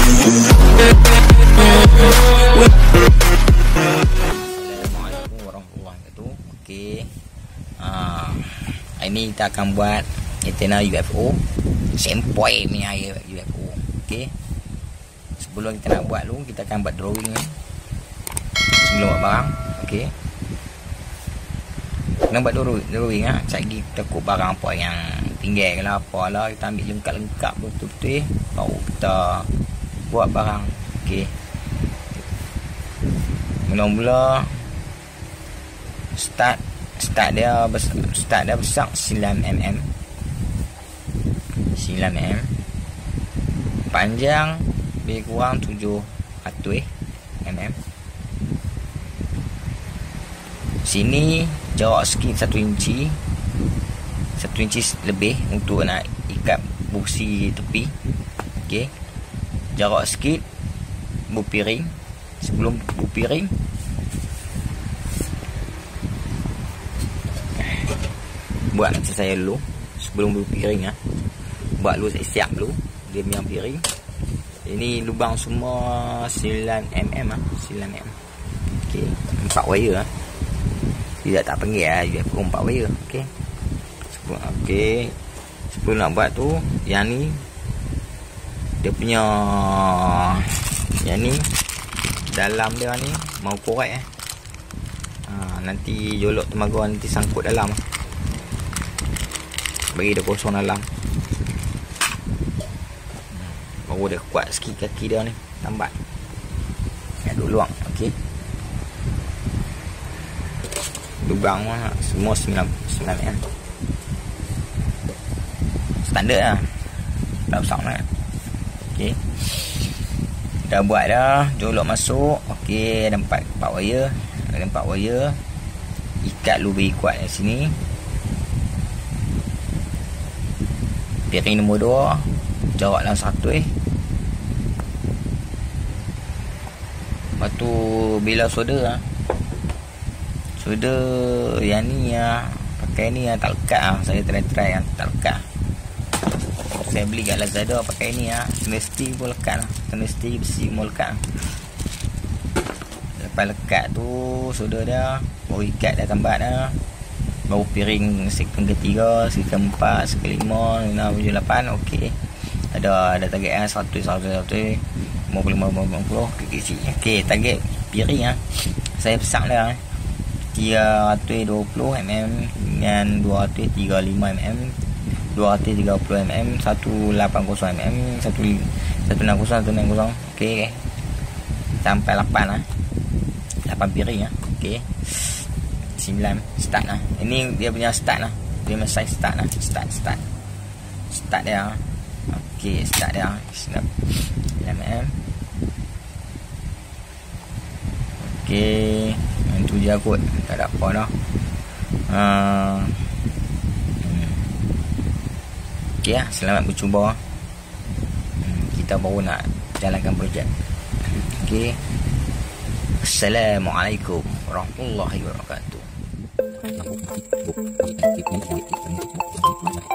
Assalamualaikum warahmatullahi wabarakatuh. Okey. Hari ni kita akan buat antenna UFO. Sempoi punya UFO. Okey. Sebelum kita nak buat dulu, kita akan buat drawing ni. Sebelum buat barang. Okey. Nak buat drawing Cari kita takut barang apa yang tinggal ke lah, apalah. Kita ambil lengkap-lengkap betul-betul. Baru kita buat barang. Okey. Mula-mula start dia besar 9mm. 9mm. Panjang lebih kurang 700mm. Sini jarak sikit 1 inci. 1 inci lebih untuk nak ikat busi tepi. Okey. Jarak sikit berpiring. Sebelum berpiring, buat macam saya dulu. Sebelum berpiring buat dulu, saya siap dulu dia punya piring. Ini lubang semua 9mm 9mm. Okey, 4 wire Tidak tak panggil UFO 4 wire. Okey. Sebelum nak buat tu, yang ni dia punya, yang ni dalam dia ni mau korek nanti jolok temaga nanti sangkut dalam. Bagi dia kosong dalam. Baru dia kuat sikit kaki dia ni, lambat. Ada luang. Okey. Lubang semua 9mm. Standard lah. Tak besar sangat. Okey. Dah buat dah, jolok masuk. Okey, ada 4 wire. Ada 4 wire. Ikat lebih kuat di sini. Piring nombor 2, jarak dalam 100. Lepas tu bila solder yang ni pakai ni tak lekat saya try tak lekat. Saya beli kat Lazada pakai ni stainless steel pun lekat stainless steel besi pun lekat. Lepas lekat tu solder dia, baru ikat dah tambat dah. Baru piring sekon ketiga, sekon 4, sekon 5, 6, 7, 8. Okey. Ada target 100 50 kecil. Okey, target piring saya pesak dah 320mm dengan 235mm, 230mm, 180mm, 160. Okey. Sampai 8 piring Okey. 9 start Ini dia punya start Dia punya size start Start dia. Okey, start dia 9mm. Okey, yang tu je kot. Tak ada apa dah. Okey selamat bercuba. Kita baru nak jalankan projek. Okey. Assalamualaikum warahmatullahi wabarakatuh.